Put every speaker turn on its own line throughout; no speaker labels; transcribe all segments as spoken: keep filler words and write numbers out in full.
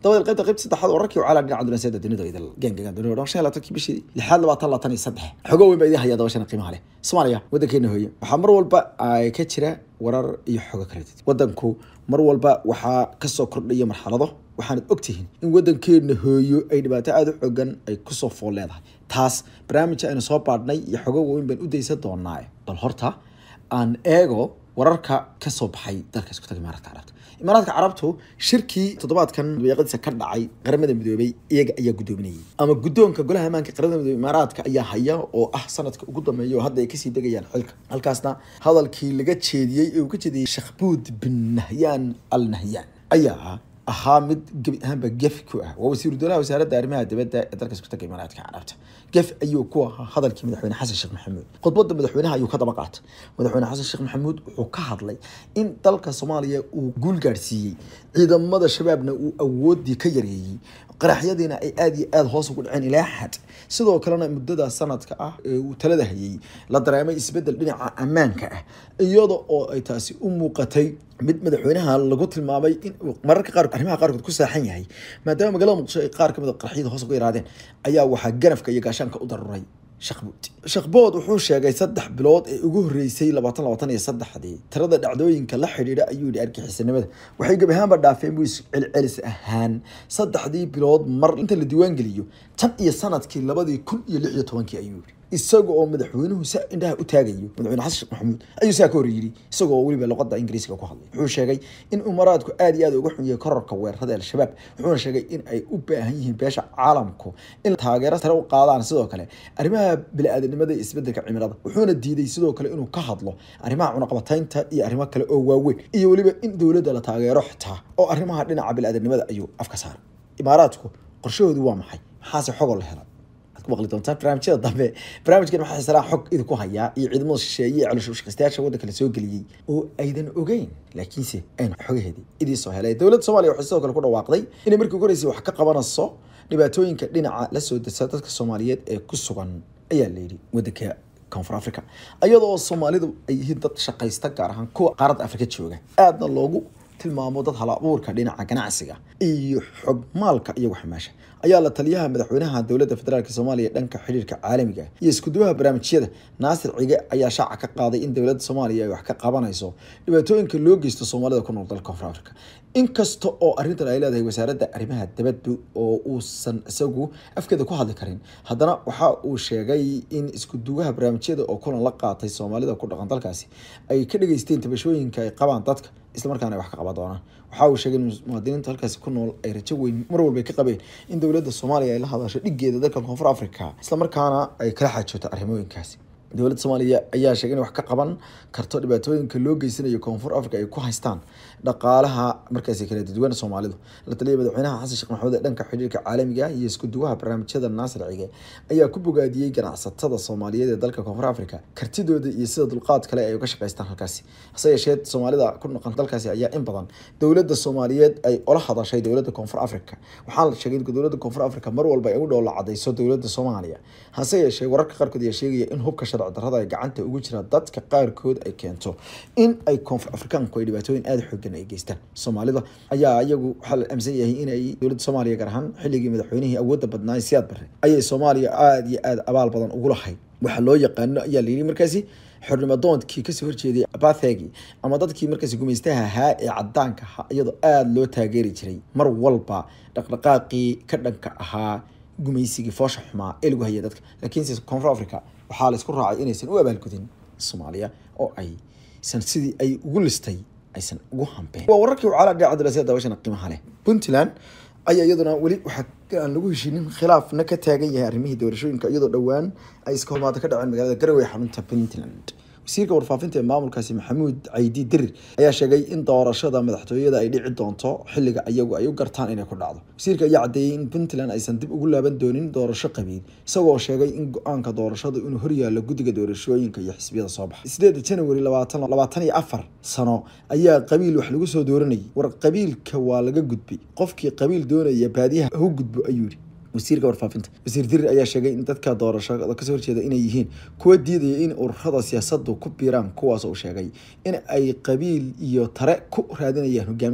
dabada qaybta qaybta saddexaad wararkii wacala dhinaca dunaasiyada dunida idil geengagan dunida shan iyo labaatan bishii lixaad labaatan labaatan iyo saddex xogo weyn baa idin haya dabashana qiimaha leh Soomaaliya wadankeena hooyo waxaa mar walba ay ka jira warar iyo xogo kala duwan wadanku mar walba waxaa ka soo kordhaya marxalado waxaan ogtihiin in wadankeena hooyo ay dhibaato aad u xogan ay ku soo fool leedahay taas barnaamijka aynu soo baadhnay iyo xogo weyn baan u deysan doonaa bal horta aan eego wararka ka soo baxay dalka isku tagay Imaaraadka Carabta Imaaraadka Carabtu shirkii toddobaadkan weeqadiisa ka dhacay qaramada midoobay iyaga ayaa gudoominayay ama gudoonka golaha amaanka qaramada midoobay Imaaraadka ayaa haya oo ah sanadka ugu dambeeyo hadda ay ka sii degayaan xilka halkaasna hadalkii laga jeediyay ee uu ka jeediyay Sheikh Boud bin Nahyan Al Nahyan ayaa ahaa mid gabi ahaanba gef ku ah waa wasiir dowlaha wasaaradda arrimaha dibadda ee dalka isku tagay Imaaraadka Carabta gef ayuu ku ahaa hadalkii madaxweyne Xasan Sheikh Maxamuud khudbadda madaxweynaha ayuu ka daba qaatay madaxweyne Xasan Sheikh Maxamuud wuxuu ka hadlay in dalka Soomaaliya uu guul gaarsiiyay ciidamada shabaabna uu awoodii ka yareeyay qaraxyadiina ay aad iyo aad hoos ugu dhaceen ilaa xad sidoo kalena muddada sanadka ah ee uu talada hayay la dareemay isbedel dhinaca ammaanka ah iyadoo oo ay taasi u muuqatay mid madaxweynaha lagu tilmaamay in mararka qaar arrimaha qaarkood ku saaxan yahay maadaama magaalada Muqdisho ay qaar ka mid ah qaraxyada hoos uga yaraadeen ayaa waxaa ganafka iyo gaashaanka u daruuray Sheikh Boud Sheikh Boud wuxuu sheegay saddex bilood ee ugu horeysay labaatan labaatan iyo saddex-dii tirada dhacdooyinka la xiriira ayuu yiri argixisnimada waxay gabi ahaanba dhaafeen buu celcelis ahaan saddexdii bilood mar inta la diiwaan geliyo tan iyo sanadkii labadii kun iyo lix iyo tobankii ayuu yiri isaga oo madaxweynuhu sa indhaha u taagayo madaxweyne Xasan Sheikh Maxamuud ayuu saa ka horreeyay isagoo waliba luqadda Ingiriisiga ku hadlay wuxuu sheegay in Imaaraadku aad iyo aad uga xun yahay kororka weerarada al-shabaab wuxuuna sheegay in ay u baahan yihiin beesha caalamku in taageero sare u qaadaan sidoo kale arrimaha bini'aadanimada iyo isbeddelka cimilada wuxuuna diiday sidoo kale inuu ka hadlo arrimaha cunaqabataynta iyo arrimo kale oo waaweyn iyo waliba in dawladda la taageero xitaa oo arrimaha dhinaca bini'aadanimada ayuu afka saaray Imaaraadku qorshahoodu waa maxay maxaase xog la helay waqti doonta barnaamijyada dambe barnaamijkan waxa xisaab xog idinku haya iyo ciidamada shisheeye caloosha shaqaystayaasha waddanka la soo galiyay oo aydan ogeyn laakiinse aan xogaheedii idin soo helay dawladda Soomaaliya waxay sidoo kale ku dhawaaqday inay markii ugu horeysay wax ka qabanayso dhibaatooyinka dhinaca la soo dasa dadka Soomaaliyeed ee ku sugan ayaa la yiri waddanka Koonfur Afrika iyadoo Soomaalidu ay yihiin dad shaqaysta gaar ahaan kuwa qaaradda Afrika jooga aadna loogu tilmaamo dad hal abuurka dhinaca ganacsiga iyo xog maalka iyo wax meesha ayaa la taliyaha madaxweynaha dawladda federaalka Soomaaliya dhanka xiriirka caalamiga iyo isku duwaha barnaamijyada Naasir Cige ayaa shaaca ka qaaday in dawladda Soomaaliya ay wax ka qabanayso dhibaatooyinka loo geysto Soomaalida ku nool dalka Koonfur Afrika inkasta oo arrintan ay leedahay wasaaradda arrimaha dibadda oo uusan isagu afkeeda ku hadli karin haddana waxa uu sheegay in isku duwaha barnaamijyada oo kulan la qaatay Soomaalida ku dhaqan dalkaasi ay ka dhageysteen tabashooyinka ay qabaan dadka isla markaana wax ka qaban doonaan waxa uu sheegay in muwaadiniinta halkaasi ku nool ay rajo weyn mar walba ka qabeen in dawladda Soomaaliya ay la hadasho dhigeeda dalka Koonfur Afrika isla markaana ay kala xajooto arrimooyinkaasi dawladda Soomaaliya ayaa sheegay in wax ka qaban karto dhibaatooyinka loo geysanayo Koonfur Afrika ay ku haystaan dhaqaalaha markaas kala duwan Soomaalidu la taliyay madaxweynaha Xasan Sheikh Maxamuud dhanka xiriirka caalamiga iyo isku duwaha barnaamijyada Naasir Cige ayaa ku bogaadiyay ganacsatada Soomaaliyeed ee dalka Koonfur Afrika kartidooda iyo sida dulqaad kale ay uga shaqeystaan halkaasi hase yeeshee Soomaalida ku noqon dalkaasi ayaa in badan dawladda Soomaaliyeed ay ola hadashay dawladda Koonfur Afrika waxaa la sheegay in dawladda Koonfur Afrika mar walba ay u dhow la cadeyso dawladda Soomaaliya hase yeeshee wararka qaarkood ayaa sheegaya in hubka sharci darrada ay gacanta ugu jira dadka qaarkood ay keento in ay Koonfur Afrikaanku ay dhibaatooyin aad xooggan ay geystaan Soomaalida ayaa iyagu waxa la aaminsan yahay in ay dawladda Soomaaliya gaar ahaan xilligii madaxweynihii awoodda badnaa Siyaad Barre ayay Soomaaliya aad iyo aad abaal badan ugu lahayd waxa loo yaqaan ayaa la yiri markaasi xornimo doonkii ka soo horjeeday Abathegi ama dadkii markaasi gumaystaha ahaa ee cadaanka ahaa iyadoo aad loo taageeri jiray mar walba dhaqdhaqaaqii ka dhanka ahaa gumaysigii foosha xumaa ee lagu hayay dadka laakiin Koonfur Afrika waxaa la isku raacay inaysan u abaalgudin Soomaaliya oo ay san sidii ay ugu listay aysan ugu hambeen waa wararkii wacala dhinaca dunaasiyada dabashana qiimaha leh Puntland ayaa iyaduna wali waxa aan lagu heshiinin khilaafna ka taagan yahay arrimihii doorashooyinka iyadoo dhawaan ay iska hormaata ka dhaceen magaalada Garowe xarunta Puntland wasiirka warfaafinta ee maamulkaasi Maxamuud Caydi Dirir ayaa sheegay in doorashada madaxtooyada ay dhici doonto xilliga ayagu ay u gartaan inay ku dhacdo wasiirka ayaa cadeeyay in Puntland aysan dib ugu laaban doonin doorasho qabiil isagoo sheegay in go'aanka doorashada inuu hor yaalo guddiga doorashooyinka iyo xisbiyada soo baxay sideedda January labaatan iyo afar sano ayaa qabiil wax lagu soo dooranayay war qabiilka waa laga gudbay qofkii qabiil doonaya baadiyaha u gudbo ayuu wasiirka warfaafinta wasiir Dirir ayaa sheegay in dadka doorashada ka soo horjeeda inay yihiin kuwa diidaya in ururada siyaasaddu ku biiraan kuwaas oo sheegay in ay qabiil iyo tare ku raadinayaan hogaaminta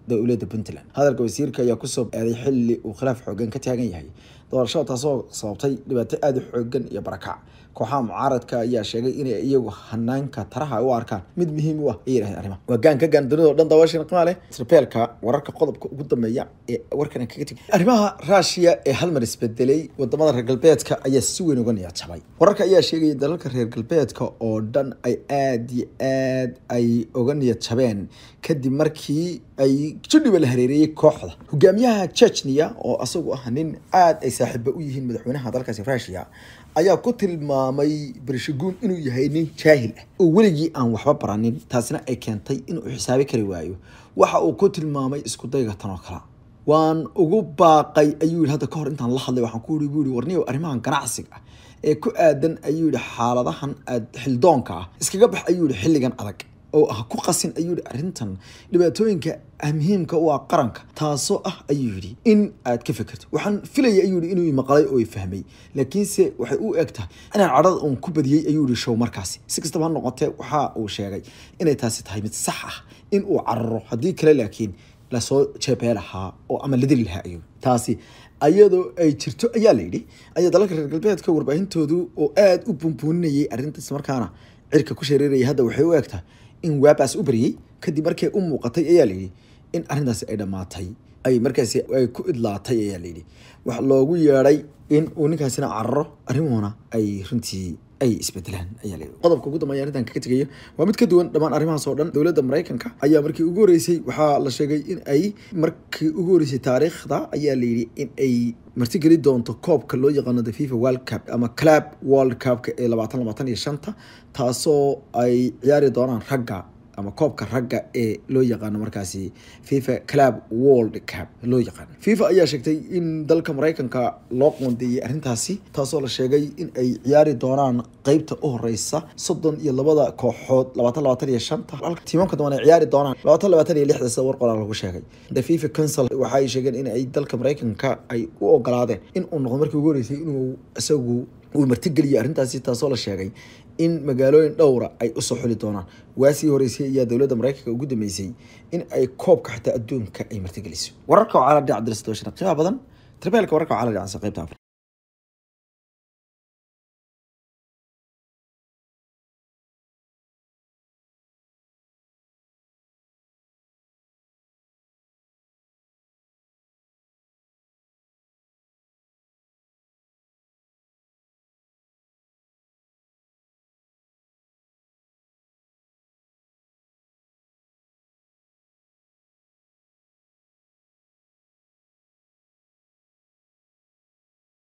dowladda Puntland hadalka wasiirka ayaa ku soo aaday xilli uu khilaaf xoogan ka taagan yahay doorashada taasoo sababtay dhibaato aad u xoogan iyo barakac kooxaha mucaaradka ayaa sheegay inay iyagu hanaanka taraha u arkaan mid muhiim u ah ay yiraahdeen arrimaha waa gaan ka gaan dunida oo dhan daawashan qiimo leh Israa'iilka wararka qodobka ugu dambeeya ee warkan kaga tagay arrimaha Russia ee hal mar isbedelay wadamada reer galbeedka ayaa si weyn uga niyad jabay wararka ayaa sheegay dalalka reer galbeedka oo dhan ay aad iyo aad ay uga niyad jabeen kadib markii ay jidhiba la hareeriyay kooxda hogaamiyaha Chechnya oo asagu ah nin aad ay saaxiibo u yihiin madaxweynaha dalkaasi Russia ayaa ku tilmaamay Bershagun inuu yahay nin jaahil ah oo weligii aan waxba baranin taasina ay keentay inuu xisaabi kari waayo waxa uu ku tilmaamay isku dayga tan oo kale waan ugu baaqay ayuu hadda ka hor intaan la hadlay waxaan ku yiri buu warniyo arrimahan ganacsiga ah ee ku aadan ayuu xaaladahan aad xildoonka ah iskaga bax ayuu xilligan adag oo ah ku qasin ayuu arrintan dhibaatooyinka muhiimka u ah qaranka taasoo ah ayuu yiri in aad ka fikirto waxaan filayay ayuu yiri inuu maqlay oo fahmay laakiinse waxay u egtahay inaan cadad uun ku badiyay ayuu yiri show markaasi si kastaba noqotee waxa uu sheegay inay taasi tahay mid sax ah in uu carro hadii kale laakiin la soo jeebelaha oo ama la dili lahaa ayuu taasi ayadoo ay jirto ayaa la yiri ayaa dalalka reer galbeedka warbaahintoodu oo aad u bumbuunayay arrintaas markaana cirka ku shareeray hadda waxay u egtahay in waabaas u bariyay kadib markay u muuqatay ayaa la yiri in arrintaas ay dhamaatay ay markaas ay ku idlaatay ayaa la yiri wax loogu yeeray in uu ninkaasina carro arrimuhuna ay runtii ay isbedelaan ayaa la yiri qodobka ugu dambeeya arrintan kaga tagayo waa mid ka duwan dhamaan arrimahaas oo dhan dowladda Mareykanka ayaa markii ugu horeysay waxa la sheegay in ay markii ugu horeysay taariikhda ayaa la yiri in ay martigeli doonto koobka loo yaqaan FIFA World Cup ama Club World Cup ee labaatan labaatan iyo shan taasoo ay ciyaari doonaan ragga ama koobka ragga ee loo yaqaan markaasi FIFA Club World Cup loo yaqaan FIFA ayaa sheegtay in dalka Mareykanka loo qoondeeyay arrintaasi taasoo la sheegay in ay ciyaari doonaan qaybta u horeysa soddon iyo laba kooxood labaatan labaatan iyo shan tiimamka doonay ciyaari doonaan labaatan labaatan iyo lix sawir qoraal lagu sheegay the FIFA Council waxa ay sheegeen in ay dalka Mareykanka ay u ogolaadeen in uu noqdo markii ugu horeysay inuu isagu uu martigeliyo arrintaasi taasoo la sheegay in magaalooyin dhowra ay u soo xuli doonaan waasi horeysay ayaa dowladda Mareykanka ugu dambeysay in ay koobka xataa adduunka ay martigeliso wararka caalamka Cabdirashiid Washington qiimo badan tarbeelka wararka caalamka qaybta